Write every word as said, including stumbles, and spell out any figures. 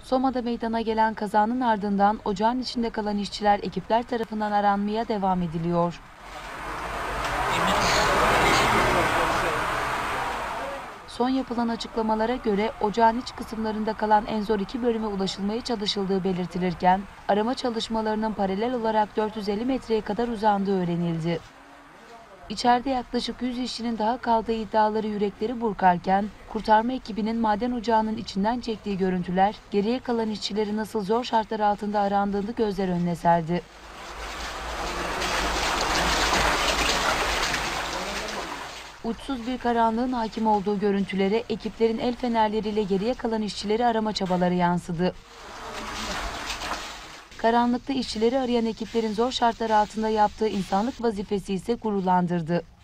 Soma'da meydana gelen kazanın ardından ocağın içinde kalan işçiler ekipler tarafından aranmaya devam ediliyor. Son yapılan açıklamalara göre ocağın iç kısımlarında kalan en zor iki bölüme ulaşılmaya çalışıldığı belirtilirken, arama çalışmalarının paralel olarak dört yüz elli metreye kadar uzandığı öğrenildi. İçeride yaklaşık yüz işçinin daha kaldığı iddiaları yürekleri burkarken, kurtarma ekibinin maden ocağının içinden çektiği görüntüler, geriye kalan işçileri nasıl zor şartlar altında arandığını gözler önüne serdi. Uçsuz bir karanlığın hakim olduğu görüntülere ekiplerin el fenerleriyle geriye kalan işçileri arama çabaları yansıdı. Karanlıkta işçileri arayan ekiplerin zor şartlar altında yaptığı insanlık vazifesi ise gururlandırdı.